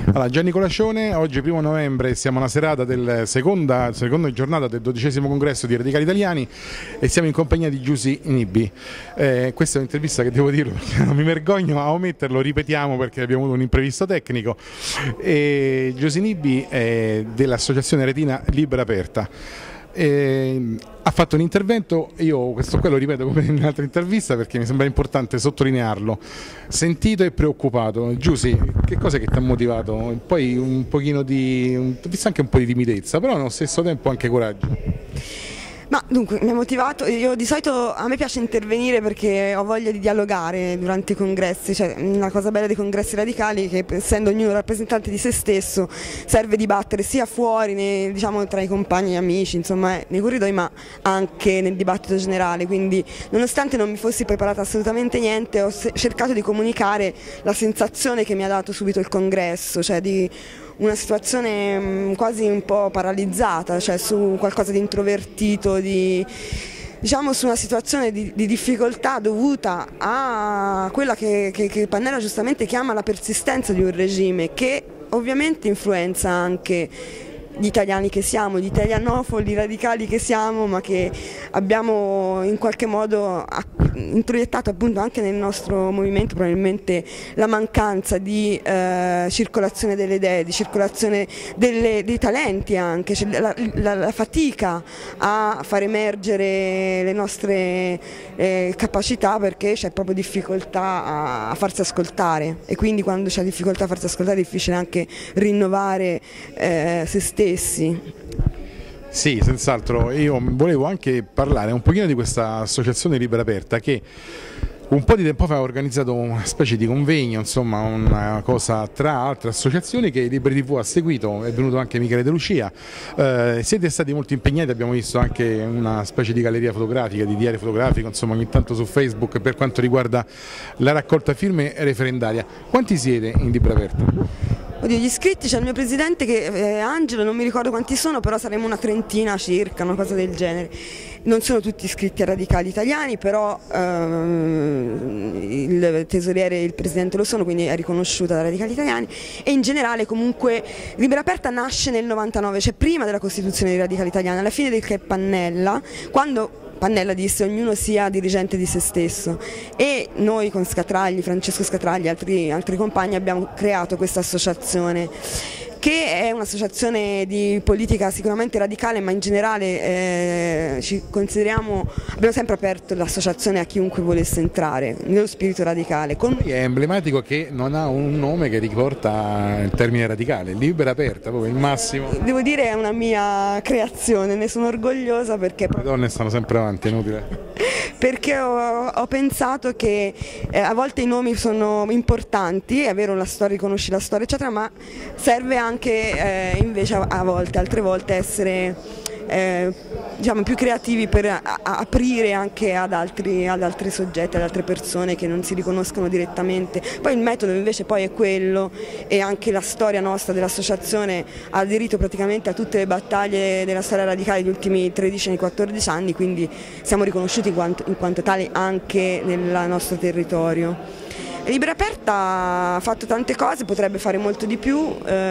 Allora, Gianni Colascione, oggi 1° novembre, siamo alla serata del seconda giornata del 12° congresso di Radicali Italiani e siamo in compagnia di Giusy Nibi. Questa è un'intervista che devo dirlo perché non mi vergogno a ometterlo, ripetiamo perché abbiamo avuto un imprevisto tecnico. Giusy Nibi è dell'Associazione Retina Libera Aperta. Ha fatto un intervento, io questo qua lo ripeto come in un'altra intervista perché mi sembra importante sottolinearlo, sentito e preoccupato. Giusy, che cosa che ti ha motivato? Poi un pochino visto anche un po' di timidezza, però allo stesso tempo anche coraggio. Ma dunque, mi ha motivato, io di solito a me piace intervenire perché ho voglia di dialogare durante i congressi, cioè una cosa bella dei congressi radicali è che essendo ognuno rappresentante di se stesso serve dibattere sia fuori, diciamo tra i compagni e amici, insomma nei corridoi, ma anche nel dibattito generale, quindi nonostante non mi fossi preparata assolutamente niente ho cercato di comunicare la sensazione che mi ha dato subito il congresso, cioè di una situazione quasi un po' paralizzata, cioè su qualcosa di introvertito, diciamo su una situazione di difficoltà dovuta a quella che Pannella giustamente chiama la persistenza di un regime che ovviamente influenza anche gli italiani che siamo, gli italianofoli radicali che siamo, ma che abbiamo in qualche modo introiettato appunto anche nel nostro movimento probabilmente la mancanza di circolazione delle idee, di circolazione dei talenti anche, cioè la fatica a far emergere le nostre capacità perché c'è proprio difficoltà a farsi ascoltare e quindi quando c'è difficoltà a farsi ascoltare è difficile anche rinnovare se stessi. Sì, senz'altro. Io volevo anche parlare un pochino di questa associazione Libera Aperta che un po' di tempo fa ha organizzato una specie di convegno, insomma una cosa tra altre associazioni che Liberi TV ha seguito, è venuto anche Michele De Lucia. Siete stati molto impegnati, abbiamo visto anche una specie di galleria fotografica, di diario fotografico, insomma ogni tanto su Facebook per quanto riguarda la raccolta firme referendaria. Quanti siete in Libera Aperta? Oddio, gli iscritti c'è il mio presidente che è Angelo, non mi ricordo quanti sono, però saremo una trentina circa, una cosa del genere. Non sono tutti iscritti a Radicali Italiani, però il tesoriere e il presidente lo sono, quindi è riconosciuta da Radicali Italiani e in generale comunque Libera Aperta nasce nel 99, cioè prima della costituzione dei Radicali Italiani, alla fine del che Pannella, quando Pannella disse ognuno sia dirigente di se stesso e noi con Scatragli, Francesco Scatragli e altri compagni abbiamo creato questa associazione che è un'associazione di politica sicuramente radicale, ma in generale abbiamo sempre aperto l'associazione a chiunque volesse entrare nello spirito radicale. È emblematico che non ha un nome che riporta il termine radicale, Libera Aperta, proprio il massimo. Devo dire è una mia creazione, ne sono orgogliosa perché... Le donne stanno sempre avanti, è inutile. Perché ho pensato che a volte i nomi sono importanti, è vero la storia, riconosci la storia eccetera, ma serve anche invece altre volte essere diciamo più creativi per aprire anche ad altri soggetti, ad altre persone che non si riconoscono direttamente. Poi il metodo invece poi è quello e anche la storia nostra dell'associazione ha aderito praticamente a tutte le battaglie della storia radicale degli ultimi 13-14 anni, quindi siamo riconosciuti in quanto tali anche nel nostro territorio. Libera Aperta ha fatto tante cose, potrebbe fare molto di più,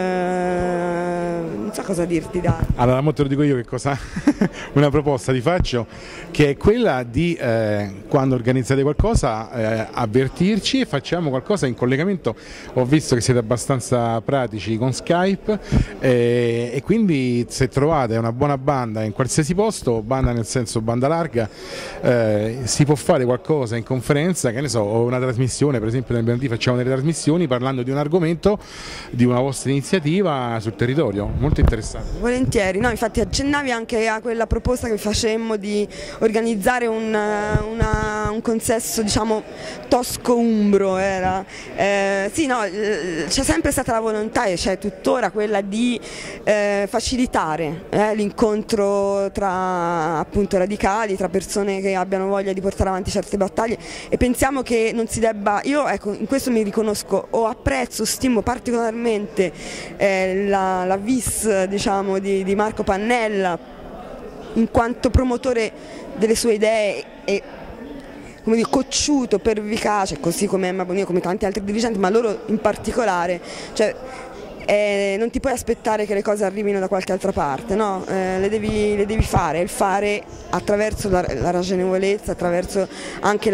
non so cosa dirti. Allora, mo te lo dico io che cosa, una proposta ti faccio, che è quella di quando organizzate qualcosa avvertirci e facciamo qualcosa in collegamento. Ho visto che siete abbastanza pratici con Skype e quindi se trovate una buona banda in qualsiasi posto, banda nel senso banda larga, si può fare qualcosa in conferenza, che ne so, o una trasmissione, per esempio nel venerdì facciamo delle trasmissioni parlando di un argomento, di una vostra iniziativa sul territorio, molto interessante. Volentieri, no, infatti accennavi anche a quella proposta che facemmo di organizzare un consesso diciamo tosco-umbro, era. Sì, no, c'è sempre stata la volontà e c'è tuttora quella di facilitare l'incontro tra appunto radicali, tra persone che abbiano voglia di portare avanti certe battaglie e pensiamo che non si debba, io ecco in questo mi riconosco, o apprezzo, stimo particolarmente la vis diciamo di Marco Pannella in quanto promotore delle sue idee e come dire, cocciuto, pervicace, così come Emma Bonino, come tanti altri dirigenti, ma loro in particolare, cioè, non ti puoi aspettare che le cose arrivino da qualche altra parte, no? Le devi fare, il fare attraverso la ragionevolezza, attraverso anche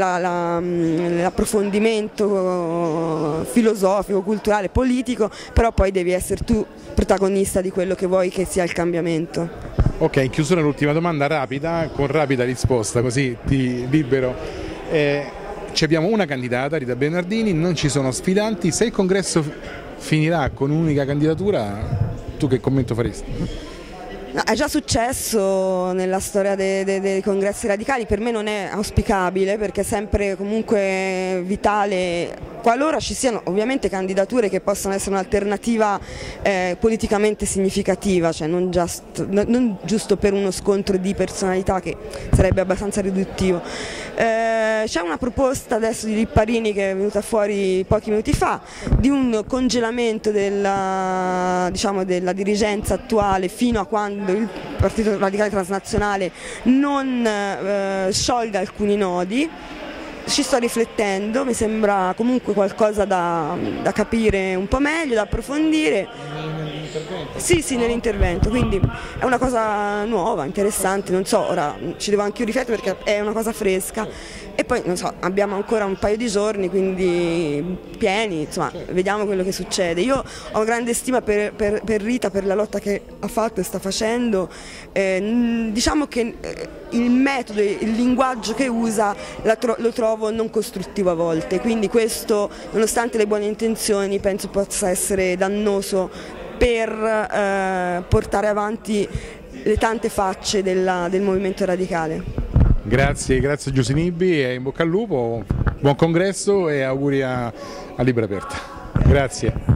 l'approfondimento filosofico, culturale, politico, però poi devi essere tu protagonista di quello che vuoi che sia il cambiamento. Ok, in chiusura l'ultima domanda rapida, con rapida risposta, così ti libero. Abbiamo una candidata, Rita Bernardini, non ci sono sfidanti. Se il congresso finirà con un'unica candidatura, tu che commento faresti? No, è già successo nella storia dei congressi radicali, per me non è auspicabile perché è sempre comunque vitale, qualora ci siano ovviamente candidature che possano essere un'alternativa politicamente significativa, cioè non giusto per uno scontro di personalità che sarebbe abbastanza riduttivo. C'è una proposta adesso di Lipparini che è venuta fuori pochi minuti fa di un congelamento della dirigenza attuale fino a quando il Partito Radicale Transnazionale non sciolga alcuni nodi. Ci sto riflettendo, mi sembra comunque qualcosa da capire un po' meglio, da approfondire. Sì, nell'intervento, quindi è una cosa nuova, interessante, non so, ora ci devo anche io riflettere perché è una cosa fresca e poi non so, abbiamo ancora un paio di giorni, quindi pieni, insomma, vediamo quello che succede. Io ho grande stima per Rita, per la lotta che ha fatto e sta facendo, diciamo che il metodo, il linguaggio che usa lo trovo non costruttivo a volte, quindi questo, nonostante le buone intenzioni, penso possa essere dannoso per portare avanti le tante facce del movimento radicale. Grazie Giusy Nibbi e in bocca al lupo, buon congresso e auguri a Libera Aperta. Grazie.